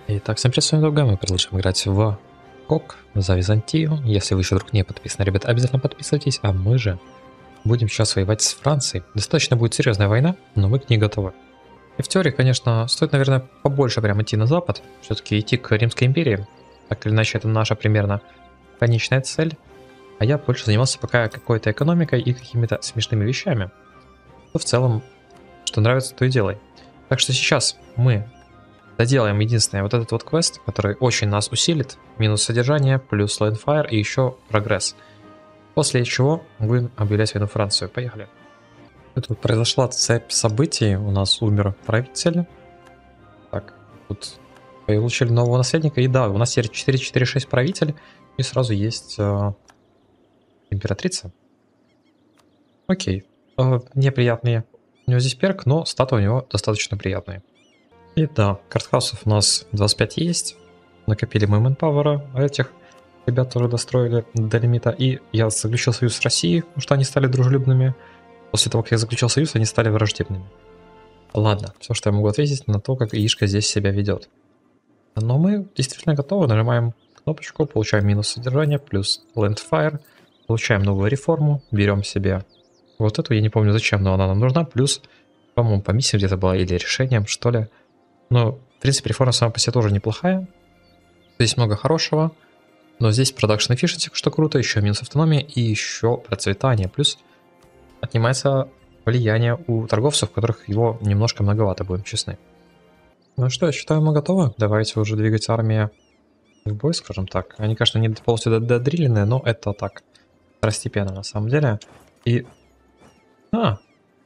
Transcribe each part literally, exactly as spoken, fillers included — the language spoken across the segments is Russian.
Итак, всем привет, с вами Долга, мы продолжаем играть в КОК за Византию. Если вы еще вдруг не подписаны, ребят, обязательно подписывайтесь, а мы же будем сейчас воевать с Францией. Достаточно будет серьезная война, но мы к ней готовы. И в теории, конечно, стоит, наверное, побольше прям идти на запад, все-таки идти к Римской империи, так или иначе это наша примерно конечная цель. А я больше занимался пока какой-то экономикой и какими-то смешными вещами. То в целом, что нравится, то и делай. Так что сейчас мы доделаем единственное вот этот вот квест, который очень нас усилит. Минус содержание, плюс Landfire и еще прогресс. После чего будем объявлять войну Францию. Поехали. Тут произошла цепь событий. У нас умер правитель. Так, тут получили нового наследника. И да, у нас теперь четыре четыре шесть правитель. И сразу есть э, императрица. Окей. Э, неприятные. У него здесь перк, но статы у него достаточно приятные. И да, картхаусов у нас двадцать пять есть. Накопили мы мэнпауэра, а этих ребят тоже достроили до лимита. И я заключил союз с Россией, потому что они стали дружелюбными. После того, как я заключил союз, они стали враждебными. Ладно, все, что я могу ответить на то, как Ишка здесь себя ведет. Но мы действительно готовы. Нажимаем кнопочку, получаем минус содержания, плюс Landfire. Получаем новую реформу, берем себе вот эту, я не помню зачем, но она нам нужна. Плюс, по-моему, по миссии где-то была или решением, что ли. Но, в принципе, реформа сама по себе тоже неплохая. Здесь много хорошего. Но здесь продакшн efficiency, что круто, еще минус автономии и еще процветание. Плюс отнимается влияние у торговцев, у которых его немножко многовато, будем честны. Ну что, я считаю, мы готовы. Давайте уже двигать армию в бой, скажем так. Они, конечно, не полностью додриленные, но это так, второстепенно на самом деле. И... А!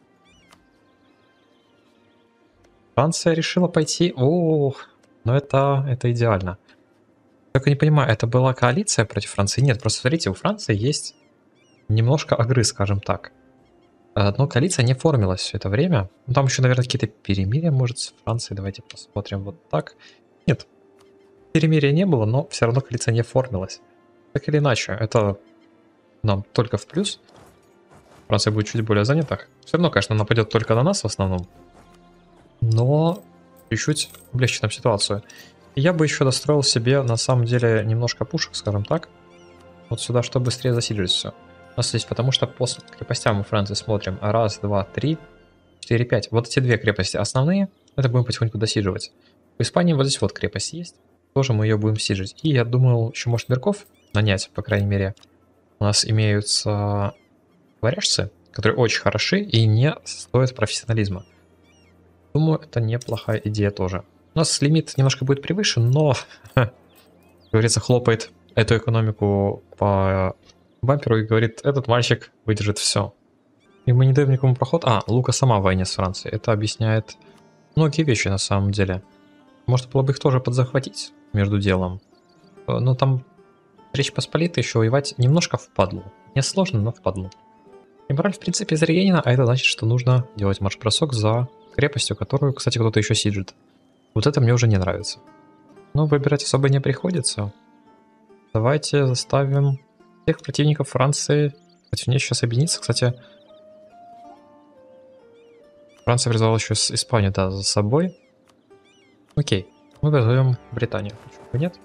Франция решила пойти... Ох, ну это, это идеально. Только не понимаю, это была коалиция против Франции? Нет, просто смотрите, у Франции есть немножко агры, скажем так. Но коалиция не формилась все это время. Ну, там еще, наверное, какие-то перемирия, может, с Францией. Давайте посмотрим вот так. Нет, перемирия не было, но все равно коалиция не формилась. Так или иначе, это нам только в плюс. Франция будет чуть более занята. Все равно, конечно, нападет только на нас в основном. Но чуть-чуть облегчит нам ситуацию. И я бы еще достроил себе, на самом деле, немножко пушек, скажем так. Вот сюда, чтобы быстрее засилить все. У нас здесь, потому что по крепостям мы Франции смотрим. Раз, два, три, четыре, пять. Вот эти две крепости основные. Это будем потихоньку досиживать. В Испании вот здесь вот крепость есть. Тоже мы ее будем сижить. И я думал, еще может мирков нанять, по крайней мере. У нас имеются варяжцы, которые очень хороши и не стоят профессионализма. Думаю, это неплохая идея тоже. У нас лимит немножко будет превышен, но, как говорится, хлопает эту экономику по бамперу и говорит, этот мальчик выдержит все. И мы не даем никому проход. А, Лука сама в войне с Францией. Это объясняет многие вещи на самом деле. Может было бы их тоже подзахватить между делом. Но там Речь Посполитой еще воевать немножко впадлу. Не сложно, но впадлу. И мораль, в принципе, из Регенина, а это значит, что нужно делать марш-бросок за крепостью, которую, кстати, кто-то еще сиджит. Вот это мне уже не нравится. Но выбирать особо не приходится. Давайте заставим всех противников Франции против нее сейчас объединиться. Кстати, Франция призвала еще с Испанию, да, за собой. Окей, мы вызовем Британию. Почему бы нет?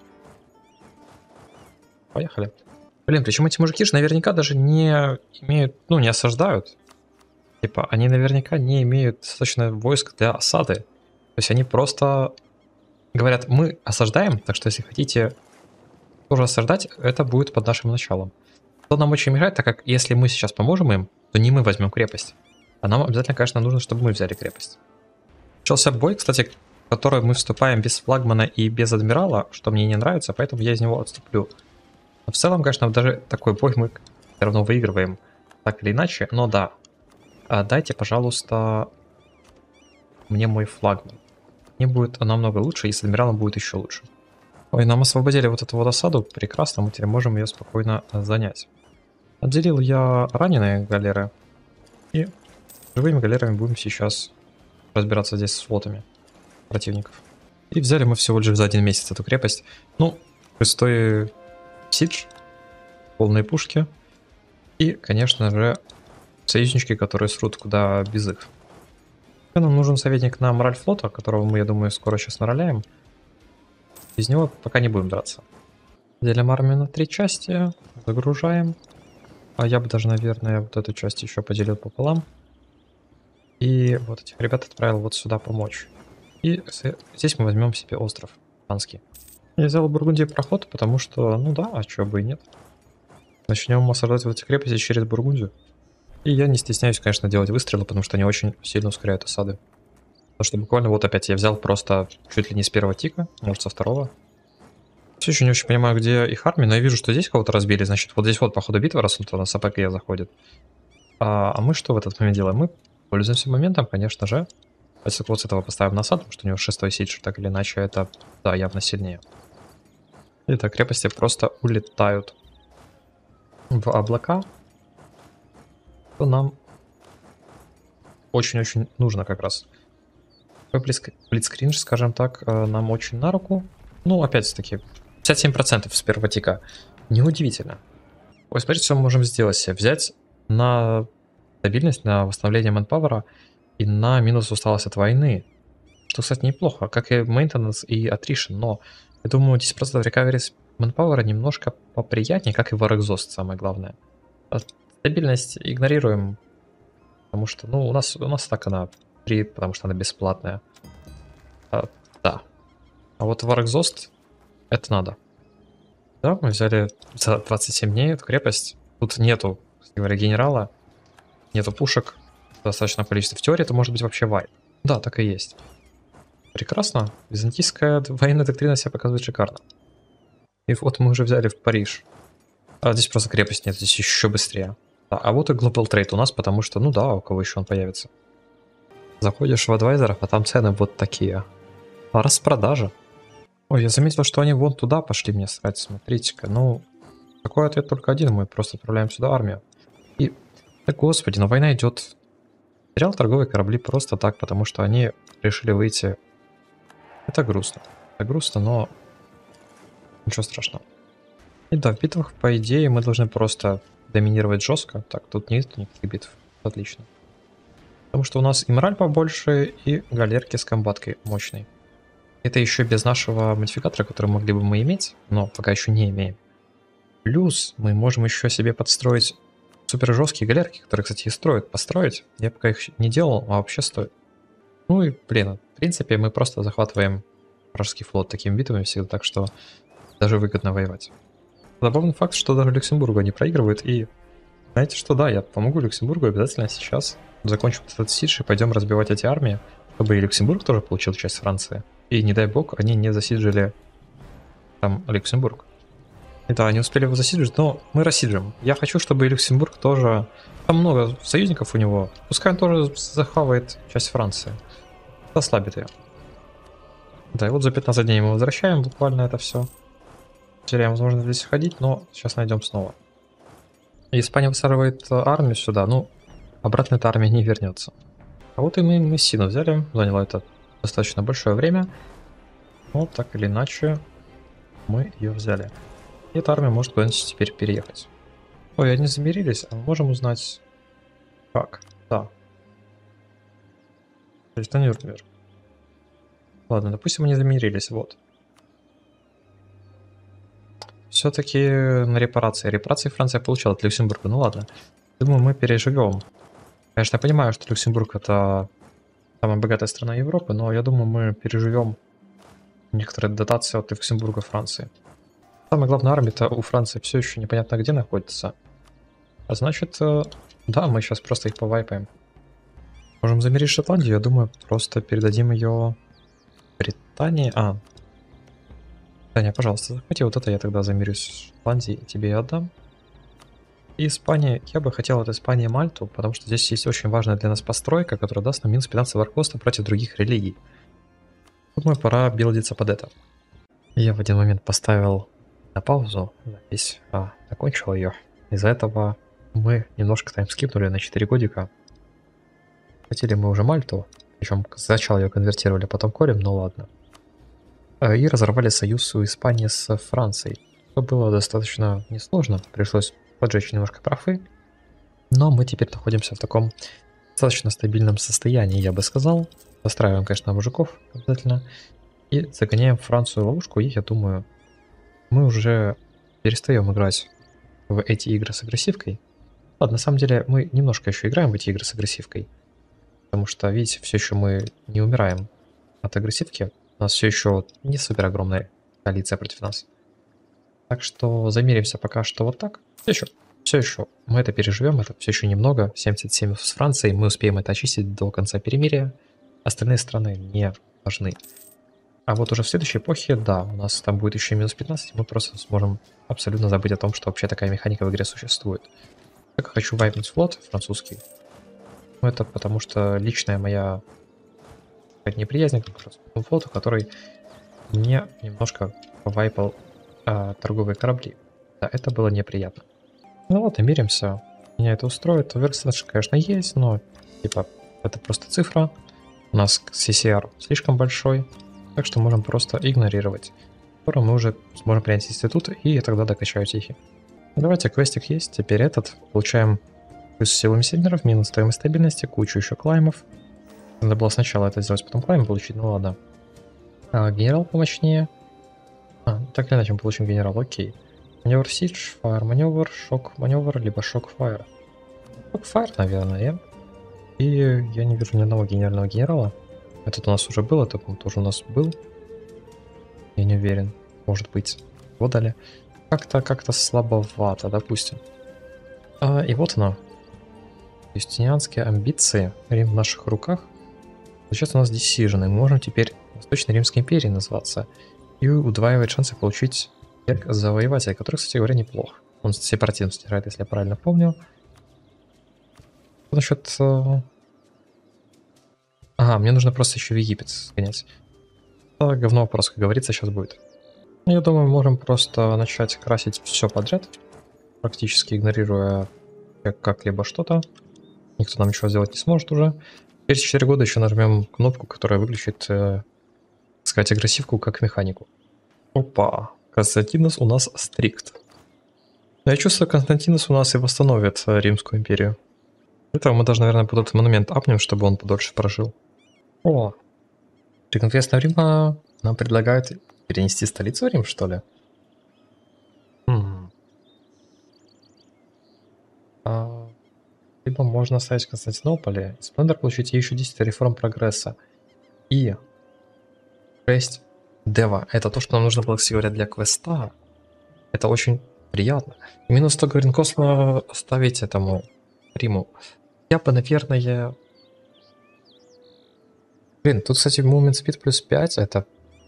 Поехали. Блин, причем эти мужики же наверняка даже не имеют, ну, не осаждают. Типа, они наверняка не имеют достаточно войск для осады. То есть они просто говорят, мы осаждаем, так что если хотите тоже осаждать, это будет под нашим началом. Что нам очень мешает, так как если мы сейчас поможем им, то не мы возьмем крепость. А нам обязательно, конечно, нужно, чтобы мы взяли крепость. Начался бой, кстати, в который мы вступаем без флагмана и без адмирала, что мне не нравится, поэтому я из него отступлю. Но в целом, конечно, даже такой бой мы все равно выигрываем, так или иначе. Но да, дайте, пожалуйста, мне мой флагман. Мне будет намного лучше, и с адмиралом будет еще лучше. Ой, нам освободили вот эту вот осаду, прекрасно, мы теперь можем ее спокойно занять. Отделил я раненые галеры, и живыми галерами будем сейчас разбираться здесь с флотами противников. И взяли мы всего лишь за один месяц эту крепость. Ну, шестой сидж, полные пушки, и, конечно же, союзнички, которые срут куда без их. Нам нужен советник на мораль флота, которого мы, я думаю, скоро сейчас нароляем. Без него пока не будем драться. Делим армию на три части, загружаем. А я бы даже, наверное, вот эту часть еще поделил пополам. И вот этих ребят отправил вот сюда помочь. И здесь мы возьмем себе остров Танский. Я взял Бургундии проход, потому что, ну да, а чё бы и нет. Начнем осаждать вот эти крепости через Бургундию. И я не стесняюсь, конечно, делать выстрелы, потому что они очень сильно ускоряют осады. Потому что буквально вот опять я взял просто чуть ли не с первого тика, может со второго. Все еще не очень понимаю, где их армия, но я вижу, что здесь кого-то разбили, значит, вот здесь вот по ходу битвы, раз он на СПГ заходит. А, а мы что в этот момент делаем? Мы пользуемся моментом, конечно же. Если вот с этого поставим насад, потому что у него шестой сидж, так или иначе, это, да, явно сильнее. И так, крепости просто улетают в облака, то нам очень-очень нужно как раз. Блицкринж, скажем так, нам очень на руку. Ну, опять-таки, пятьдесят семь процентов с первого тика. Неудивительно. Ой, смотрите, что мы можем сделать себе. Взять на стабильность, на восстановление манпауэра и на минус усталость от войны. Что, кстати, неплохо, как и maintenance и attrition, но я думаю, десять процентов recovery с манпауэра немножко поприятнее, как и war exhaust, самое главное. А стабильность игнорируем, потому что, ну, у нас, у нас так она три, потому что она бесплатная. А, да. А вот war exhaust это надо. Да, мы взяли за двадцать семь дней эту крепость. Тут нету, кстати говоря, генерала, нету пушек, достаточное количество. В теории это может быть вообще вайп. Да, так и есть. Прекрасно. Византийская военная доктрина себя показывает шикарно. И вот мы уже взяли в Париж. А здесь просто крепость нет, здесь еще быстрее. Да, а вот и Global Trade у нас, потому что, ну да, у кого еще он появится. Заходишь в адвайзеров, а там цены вот такие. А распродажа. Ой, я заметил, что они вон туда пошли мне срать, смотрите-ка. Ну, такой ответ только один, мы просто отправляем сюда армию. И, да господи, но война идет. Терял торговые корабли просто так, потому что они решили выйти. Это грустно. Это грустно, но ничего страшного. И да, в битвах, по идее, мы должны просто доминировать жестко. Так, тут нет никаких битв. Отлично. Потому что у нас и мораль побольше, и галерки с комбаткой мощной. Это еще без нашего модификатора, который могли бы мы иметь, но пока еще не имеем. Плюс мы можем еще себе подстроить супер жесткие галерки, которые, кстати, и строят. Построить. Я пока их не делал, а вообще стоит. Ну и, блин, в принципе, мы просто захватываем вражеский флот такими битвами всегда, так что даже выгодно воевать. Забавный факт, что даже Люксембургу не проигрывает, и знаете что, да, я помогу Люксембургу обязательно сейчас. Закончим этот сидж и пойдем разбивать эти армии, чтобы и Люксембург тоже получил часть Франции. И не дай бог, они не засиджили там Люксембург. И да, они успели его засиджить, но мы рассиджим. Я хочу, чтобы и Люксембург тоже... Там много союзников у него. Пускай он тоже захавает часть Франции. Ослабит ее. Да, и вот за пятнадцать дней мы возвращаем буквально это все. Теряем возможность здесь ходить, но сейчас найдем снова. Испания высаживает армию сюда, ну, обратно эта армия не вернется. А вот и мы Мессину взяли, заняло это достаточно большое время. Но так или иначе мы ее взяли. И эта армия может куда-нибудь теперь переехать. Ой, они замирились, а мы можем узнать как. Да. То есть на Нюрнберг. Ладно, допустим, они замирились, вот. Все-таки на репарации. Репарации Франция получала от Люксембурга, ну ладно. Думаю, мы переживем. Конечно, я понимаю, что Люксембург это самая богатая страна Европы, но я думаю, мы переживем некоторые дотации от Люксембурга Франции. Самая главная армия-то у Франции все еще непонятно где находится. А значит, да, мы сейчас просто их повайпаем. Можем замерить Шотландию, я думаю, просто передадим ее Британии. А, Таня, пожалуйста, захвати вот это, я тогда замерюсь в Шотландии и тебе отдам. И Испания, я бы хотел от Испании Мальту, потому что здесь есть очень важная для нас постройка, которая даст нам минус пятнадцать варкоста против других религий. Думаю, пора билдиться под это. Я в один момент поставил на паузу запись, а закончил ее. Из-за этого мы немножко таймскипнули на четыре годика. Хотели мы уже Мальту, причем сначала ее конвертировали, потом Корем, но ладно. И разорвали союз у Испании с Францией. Это было достаточно несложно, пришлось поджечь немножко профы. Но мы теперь находимся в таком достаточно стабильном состоянии, я бы сказал. Настраиваем, конечно, мужиков обязательно. И загоняем Францию в ловушку, и я думаю, мы уже перестаем играть в эти игры с агрессивкой. Ладно, на самом деле мы немножко еще играем в эти игры с агрессивкой. Потому что, видите, все еще мы не умираем от агрессивки. У нас все еще не супер огромная коалиция против нас. Так что замеримся пока что вот так. Все еще, все еще мы это переживем, это все еще немного. семьдесят семь с Францией, мы успеем это очистить до конца перемирия. Остальные страны не важны. А вот уже в следующей эпохе, да, у нас там будет еще минус пятнадцать, мы просто сможем абсолютно забыть о том, что вообще такая механика в игре существует. Так хочу вайпнуть флот французский. Ну, это потому что личная моя неприязнь к французскому флоту, который мне немножко вайпал а, торговые корабли. Да, это было неприятно. Ну вот, и миримся. Меня это устроит. Версаж, конечно, есть, но типа это просто цифра. У нас си си ар слишком большой, так что можем просто игнорировать. Скоро мы уже сможем принять институт, и тогда докачаю тихий. Давайте, квестик есть. Теперь этот. Получаем плюс силу миссионеров, минус стоимость стабильности, кучу еще клаймов. Надо было сначала это сделать, потом клайм получить, ну ладно. А, генерал помощнее. А, так или иначе мы получим генерал, окей. Маневр Сидж, Фаер маневр, Шок маневр, либо Шок Фаер. Шок Фаер, наверное. И я не вижу ни одного генерального генерала. Этот у нас уже был, это, по-моему, тоже у нас был. Я не уверен. Может быть. Его дали. Как-то, как-то слабовато, допустим. А, и вот оно. Юстинианские амбиции. Рим в наших руках. Сейчас у нас Decision, и мы можем теперь Восточной Римской империей называться. И удваивать шансы получить век завоевателя, который, кстати говоря, неплох. Он сепаратизм стирает, если я правильно помню. Насчет... Ага, мне нужно просто еще в Египет сгонять. А, говно вопрос, как говорится, сейчас будет. Я думаю, мы можем просто начать красить все подряд, практически игнорируя как-либо что-то. Никто нам ничего сделать не сможет уже. Через четыре года еще нажмем кнопку, которая выключит, э, так сказать, агрессивку как механику. Опа, Константинос у нас стрикт. Я чувствую, Константинос у нас и восстановит э, Римскую империю. Для этого мы даже, наверное, под этот монумент апнем, чтобы он подольше прожил. О, при конкретно Рима нам предлагают перенести столицу в Рим, что ли? Хм. А, либо можно оставить в Константинополе, Сплендер получить и еще десять реформ прогресса. И шесть дева. Это то, что нам нужно было, кстати говоря, для квеста. Это очень приятно. И минус сто гривен космо оставить этому Риму. Я бы, наверное... Блин, тут, кстати, Movement Speed плюс пять, это...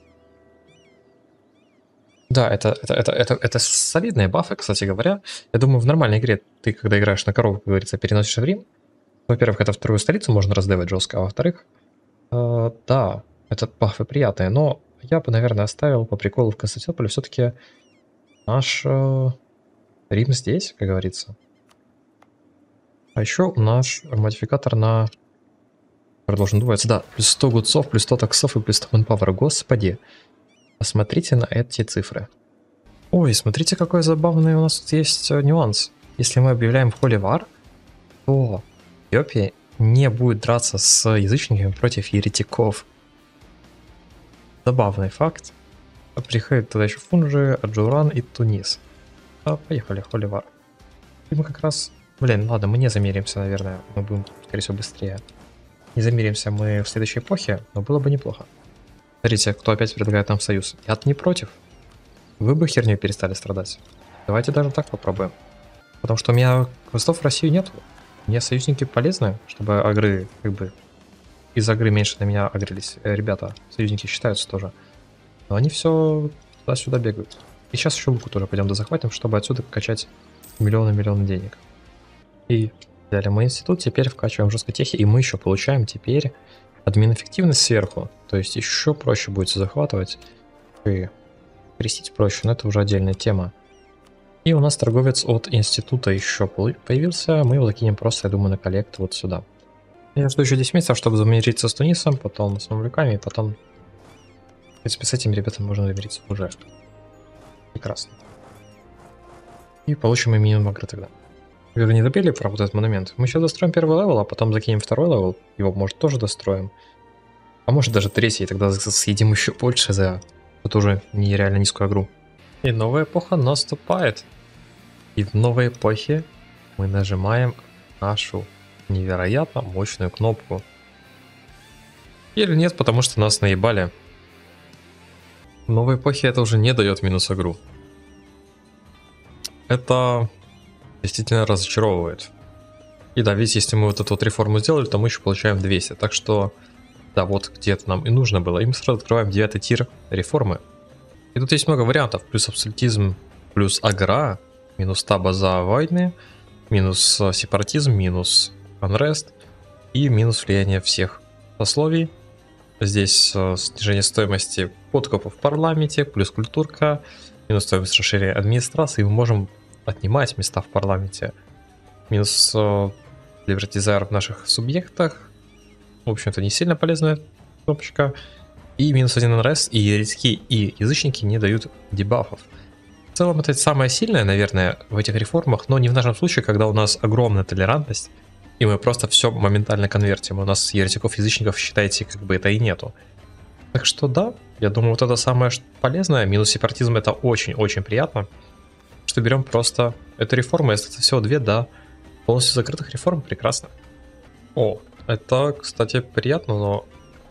Да, это, это, это, это, это солидные бафы, кстати говоря. Я думаю, в нормальной игре ты, когда играешь на корову, как говорится, переносишь в Рим. Во-первых, это вторую столицу можно раздавать жестко, а во-вторых, э, да, это бафы приятные, но я бы, наверное, оставил по приколу в Константинополе все-таки наш э, Рим здесь, как говорится. А еще наш модификатор на... Должен думать, да, плюс сто гудцов, плюс сто таксов и плюс сто манпауэра. Господи, посмотрите на эти цифры. Ой, смотрите, какой забавный у нас тут есть нюанс. Если мы объявляем холивар, то Эфиопия не будет драться с язычниками против еретиков. Забавный факт. Приходит туда еще Фунжи, Аджуран и Тунис. А, поехали, холивар. И мы как раз... Блин, ладно, мы не замеримся, наверное. Мы будем, скорее всего, быстрее. Не замеримся мы в следующей эпохе, но было бы неплохо. Смотрите, кто опять предлагает нам союз. Я-то не против. Вы бы херню перестали страдать. Давайте даже так попробуем. Потому что у меня квестов в Россию нет. Мне союзники полезны, чтобы агры, как бы, из агры меньше на меня агрились. Э, ребята, союзники считаются тоже. Но они все туда-сюда бегают. И сейчас еще луку тоже пойдем дозахватим, чтобы отсюда качать миллионы-миллионы денег. И взяли мы институт, теперь вкачиваем жесткой техи, и мы еще получаем теперь админ-эффективность сверху. То есть еще проще будет захватывать и крестить проще, но это уже отдельная тема. И у нас торговец от института еще появился, мы его закинем просто, я думаю, на коллект вот сюда. Я жду еще десять месяцев, чтобы замириться с Тунисом, потом с мамлюками, и потом... В принципе, с этими ребятами можно замириться уже. Прекрасно. И получим и минимум агры тогда. Вы не добили про вот этот монумент? Мы сейчас достроим первый левел, а потом закинем второй левел. Его, может, тоже достроим. А может даже третий, и тогда съедим еще больше за эту уже нереально низкую игру. И новая эпоха наступает. И в новой эпохе мы нажимаем нашу невероятно мощную кнопку. Или нет, потому что нас наебали. В новой эпохе это уже не дает минус игру. Это действительно разочаровывает. И да, видите, если мы вот эту вот реформу сделали, то мы еще получаем двести. Так что, да, вот где это нам и нужно было. И мы сразу открываем девятый тир реформы. И тут есть много вариантов. Плюс абсолютизм, плюс агра, минус таба за войны, минус сепаратизм, минус unrest и минус влияние всех сословий. Здесь снижение стоимости подкупа в парламенте, плюс культурка, минус стоимость расширения администрации. Мы можем отнимать места в парламенте. Минус либертизайр в наших субъектах. В общем-то, не сильно полезная кнопочка. И минус один unrest, и еретики, и язычники не дают дебафов. В целом, это самое сильное, наверное, в этих реформах, но не в нашем случае, когда у нас огромная толерантность, и мы просто все моментально конвертим. У нас еретиков, язычников, считайте, как бы это и нету. Так что да, я думаю, вот это самое полезное. Минус сепаратизм — это очень-очень приятно. Что берем просто эту реформу, если это всего две, да, полностью закрытых реформ, прекрасно. О, это, кстати, приятно, но...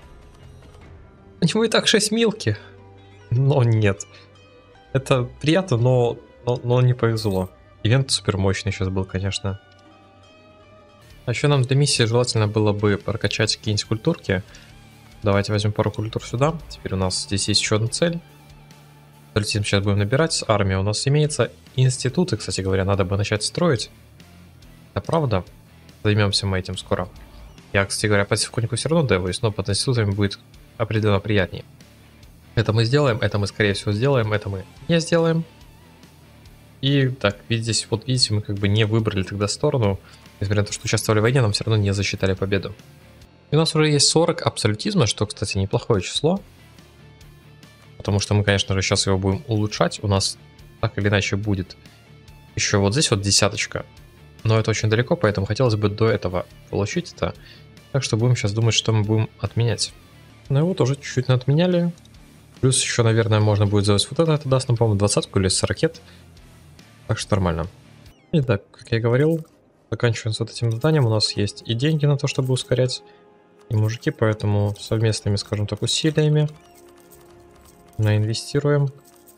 У него и так шесть милки. Но нет. Это приятно, но, но, но не повезло. Ивент супер мощный сейчас был, конечно. А еще нам для миссии желательно было бы прокачать какие-нибудь культурки. Давайте возьмем пару культур сюда. Теперь у нас здесь есть еще одна цель. Полетим сейчас будем набирать. Армия у нас имеется. Институты, кстати говоря, надо бы начать строить. Это правда. Займемся мы этим скоро. Я, кстати говоря, потихоньку все равно деваюсь, но под институтами будет определенно приятнее. Это мы сделаем, это мы скорее всего сделаем, это мы не сделаем. И так, видите, вот видите, мы как бы не выбрали тогда сторону. Несмотря на то, что участвовали в войне, нам все равно не засчитали победу. И у нас уже есть сорок абсолютизма, что, кстати, неплохое число. Потому что мы, конечно же, сейчас его будем улучшать. У нас так или иначе будет еще вот здесь вот десяточка. Но это очень далеко, поэтому хотелось бы до этого получить это. Так что будем сейчас думать, что мы будем отменять. Ну и вот уже чуть-чуть отменяли. Плюс еще, наверное, можно будет сделать вот это. Это даст нам, по-моему, двадцатку или с ракет. Так что нормально. И так, как я говорил, заканчиваем с вот этим заданием. У нас есть и деньги на то, чтобы ускорять, и мужики, поэтому совместными, скажем так, усилиями наинвестируем.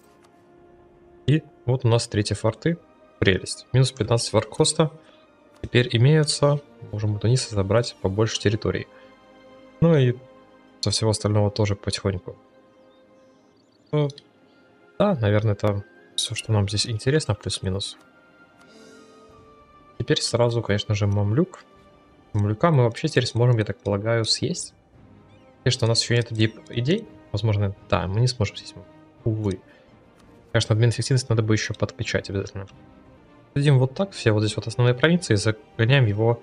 И вот у нас третьи форты. Прелесть. Минус пятнадцать варкоста. Теперь имеются. Можем у Туниса забрать побольше территорий. Ну и со всего остального тоже потихоньку. Ну, да, наверное, это все, что нам здесь интересно, плюс-минус. Теперь сразу, конечно же, мамлюк. Мамлюка мы вообще теперь сможем, я так полагаю, съесть. Конечно, у нас еще нет идей. Возможно, да, мы не сможем съесть. Увы. Конечно, админ эффективность надо бы еще подкачать обязательно. Сидим вот так, все вот здесь вот основные провинции, загоняем его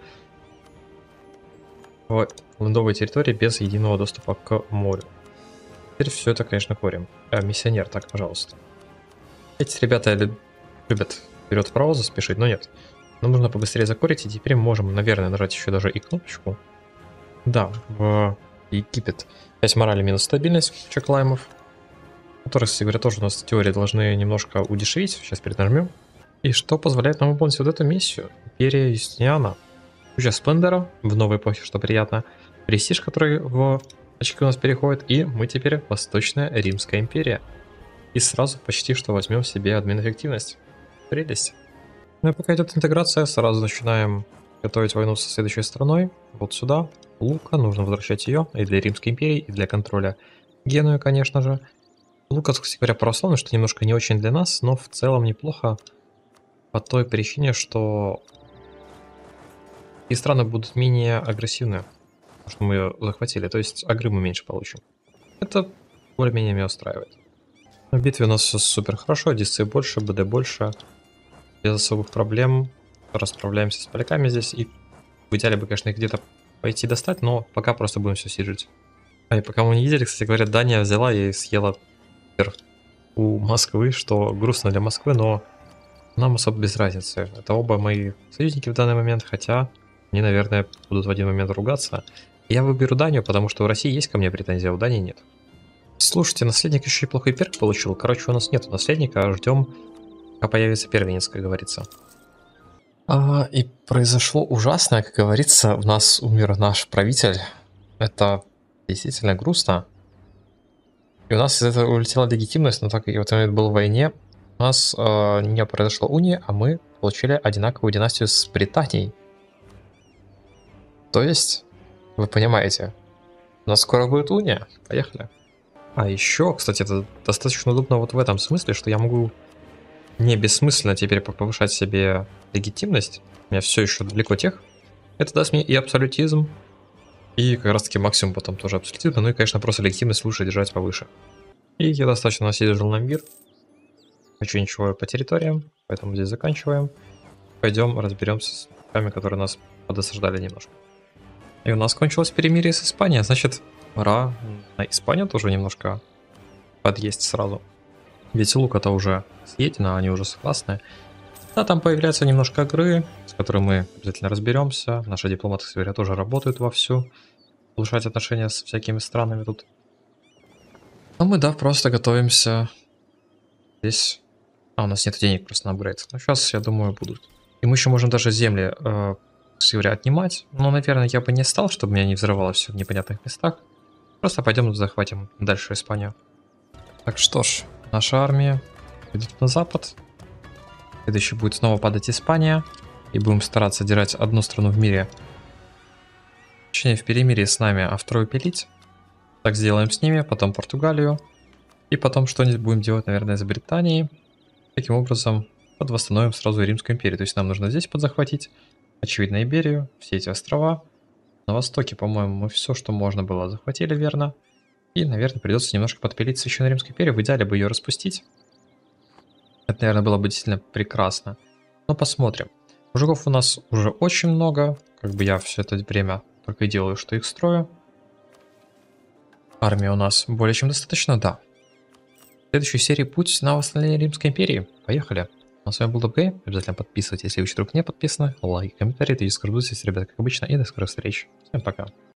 в лендовые территории без единого доступа к морю. Теперь все это, конечно, корим. А, миссионер, так, пожалуйста. Эти ребята любят вперед вправо заспешить, но нет. Нам нужно побыстрее закорить, и теперь мы можем, наверное, нажать еще даже и кнопочку. Да, в Египет. пять морали минус стабильность чеклаймов. Которые, кстати говоря, тоже у нас в теории должны немножко удешевить. Сейчас перенажмем. И что позволяет нам выполнить вот эту миссию. Империя Юстиниана. Куча сплендера в новой эпохе, что приятно. Престиж, который в очки у нас переходит. И мы теперь Восточная Римская империя. И сразу почти что возьмем себе админ эффективность. Прелесть. Ну и пока идет интеграция, сразу начинаем готовить войну со следующей страной. Вот сюда. Лука. Нужно возвращать ее. И для Римской империи, и для контроля Генуи, конечно же. Лука, кстати говоря, православный, что немножко не очень для нас, но в целом неплохо. По той причине, что и страны будут менее агрессивны, потому что мы ее захватили, то есть агры мы меньше получим. Это более-менее меня устраивает. В битве у нас все супер хорошо, дисцы больше, БД больше, без особых проблем. Расправляемся с поляками здесь, и в идеале бы, конечно, их где-то пойти достать, но пока просто будем все сижить. А и пока мы не видели, кстати говоря, Дания взяла и съела у Москвы, что грустно для Москвы, но нам особо без разницы. Это оба мои союзники в данный момент, хотя они, наверное, будут в один момент ругаться. Я выберу Данию, потому что у России есть ко мне претензия, а у Дании нет. Слушайте, наследник еще и плохой перк получил. Короче, у нас нет наследника, ждем, пока появится первенец, как говорится. А, и произошло ужасное, как говорится, у нас умер наш правитель. Это действительно грустно. И у нас из этого улетела легитимность, но так как я в этот момент был в войне, у нас э, не произошло унии, а мы получили одинаковую династию с Британией. То есть, вы понимаете, у нас скоро будет уния. Поехали. А еще, кстати, это достаточно удобно вот в этом смысле, что я могу не бессмысленно теперь повышать себе легитимность. У меня все еще далеко тех. Это даст мне и абсолютизм, и как раз таки максимум потом тоже абсолютизм. Ну и, конечно, просто легитимность лучше держать повыше. И я достаточно насидел на мир. Хочу ничего по территориям, поэтому здесь заканчиваем. Пойдем разберемся с вами, которые нас подосаждали немножко. И у нас кончилось перемирие с Испанией, значит, пора на Испанию тоже немножко подъесть сразу. Ведь лук-то уже съедено, они уже согласны. Да, там появляется немножко игры, с которой мы обязательно разберемся. Наши дипломаты, кстати говоря, тоже работают вовсю. Улучшать отношения с всякими странами тут. Ну мы, да, просто готовимся. Здесь... А, у нас нет денег просто на апгрейд. Но сейчас, я думаю, будут. И мы еще можем даже земли, э, кстати говоря, отнимать. Но, наверное, я бы не стал, чтобы меня не взрывало все в непонятных местах. Просто пойдем захватим дальше Испанию. Так что ж, наша армия идет на запад. Следующий будет снова падать Испания. И будем стараться держать одну страну в мире. Точнее, в перемирии с нами, а вторую пилить. Так сделаем с ними, потом Португалию. И потом что-нибудь будем делать, наверное, с Британией. Таким образом, подвосстановим сразу Римскую империю. То есть нам нужно здесь подзахватить, очевидно, Иберию, все эти острова. На востоке, по-моему, мы все, что можно было, захватили, верно. И, наверное, придется немножко подпилить Священную Римскую империю. В идеале бы ее распустить. Это, наверное, было бы действительно прекрасно. Но посмотрим. Мужиков у нас уже очень много. Как бы я все это время только и делаю, что их строю. Армия у нас более чем достаточно, да. В следующей серии путь на восстановление Римской империи. Поехали. Ну, а с вами был ДабГей. Обязательно подписывайтесь, если вы вдруг не подписаны. Лайк, комментарий, и скажу здесь, ребята, как обычно. И до скорых встреч. Всем пока.